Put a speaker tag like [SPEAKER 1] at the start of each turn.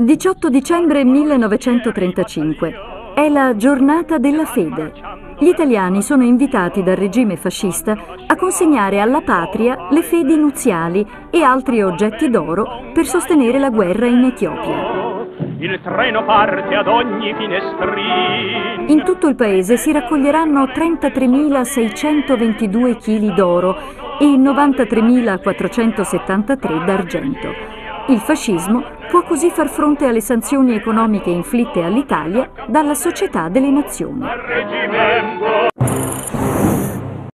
[SPEAKER 1] 18 dicembre 1935. È la giornata della fede. Gli italiani sono invitati dal regime fascista a consegnare alla patria le fedi nuziali e altri oggetti d'oro per sostenere la guerra in Etiopia.
[SPEAKER 2] Il treno parte ad ogni finestrino.
[SPEAKER 1] In tutto il paese si raccoglieranno 33.622 kg d'oro e 93.473 d'argento. Il fascismo può così far fronte alle sanzioni economiche inflitte all'Italia dalla Società delle Nazioni.